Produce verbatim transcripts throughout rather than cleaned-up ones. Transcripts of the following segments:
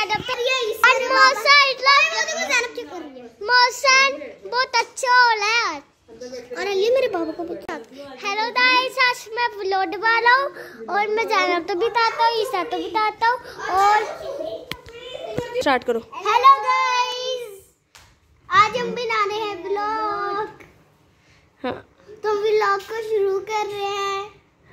जैनब तो ये और मौसम मौसम बहुत अच्छा हो रहा है और अली मेरे बाबा को बता। हेलो गाइस, आज मैं व्लॉग वाला हूँ और मैं जैनब तो बिताता हूँ, ईसा तो बिताता हूँ और स्टार्ट करो। हेलो गाइस, आज हम बनाने हैं व्लॉग। हाँ, तो व्लॉग को शुरू कर रहे हैं।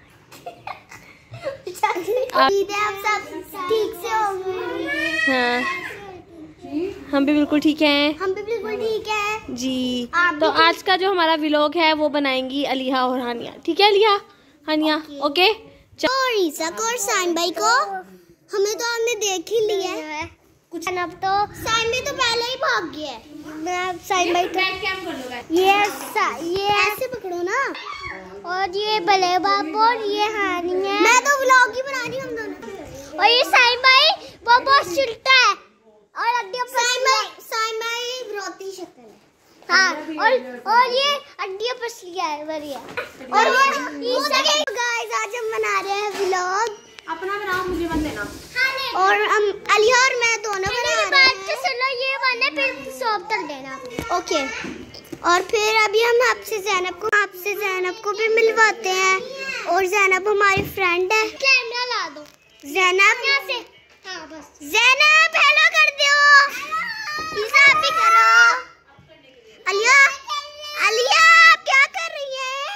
आप सब ठीक से होंगे? हाँ, हम भी बिल्कुल ठीक हैं। हम भी बिल्कुल ठीक है जी। तो आज का जो हमारा व्लॉग है वो बनाएंगी अलिया और हानिया। ठीक है अलिया, हानिया? ओके। और ईसा को और साइन भाई को हमें तो हमने देख ही लिया है कुछ। अब तो साइन भाई तो पहले ही भाग गया है। मैं साइन भाई तो ये ये ऐसे पकड़ो ना। और ये भले बाबू और ये हानिया। मैं तो व्लॉग ही बना रही हूँ हम दोनों। और ये साइन भाई वो बहुत चिल्टा है और अड्डियों साइन भाई विरोधी शक्ल है। हाँ, और और ये अड्डियों पसलियां है बढ़िया। और वो गाइस आज हम बना रहे हैं व्लॉग। अपना बनाओ, मुझे मत देना। और हम अलिया और मैं दोनों बना रहे हैं। चलो ये बने फिर सौंप कर देना। ओके। और फिर अभी हम आपसे जैनब को आपसे जैनब को भी मिलवाते हैं। और जैनब हमारी फ्रेंड है। कैमरा ला दो जैनब। यहाँ से हाँ बस। जैनब हेलो कर दो। ईसा भी करो। अलिया अलिया आप क्या कर रही है?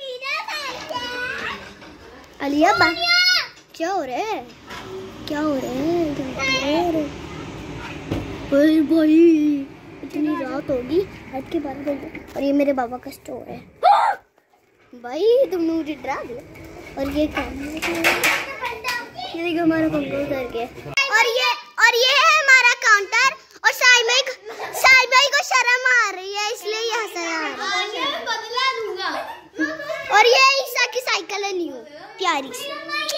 अलिया बा क्या हो रहा है? क्या हो रहा है? भाई भाई इतनी रात होगी, रात के बारह बजे। और ये मेरे बाबा का स्टोर है। भाई तुमने मुझे डरा दिया। और ये ये देखो हमारा कंप्यूटर के। और ये और ये है हमारा काउंटर। और साई भाई को साई भाई को शर्म आ रही है इसलिए ये हंस रहा है। बदला दूंगा। और ये ईसा की साइकिल है न्यू प्यारी सी।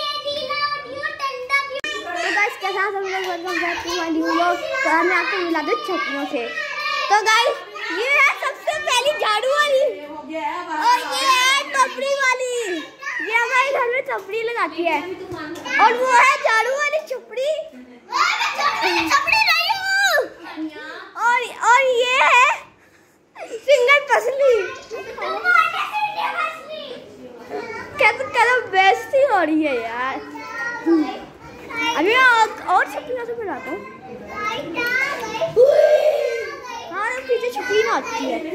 तो गाइस के साथ हम लोग welcome back to my new vlog. तो हमने आपको मिला दो छपड़ों से। तो गाइस ये है सबसे पहली झाड़ू वाली और ये है टपड़ी वाली। ये हमारे घर में छपड़ी लगाती है। और वो है झाड़ू वाली छपड़ी। और और ये है सिंगल पसली। क्या तो कलर बेइज्जती हो रही है यार। अभी और छपड़ियों से मिलाता हूँ। हाँ पीछे छपड़ी ना आती है।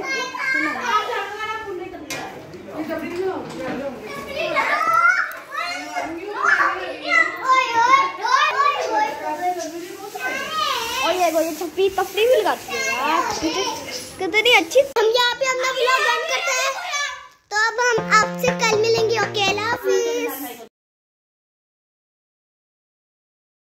और ये ये छपड़ी तफड़ी भी लगाती है यार, कितनी अच्छी। हम यहाँ पे अपना व्लॉग बंद करते हैं। तो अब हम आपसे कल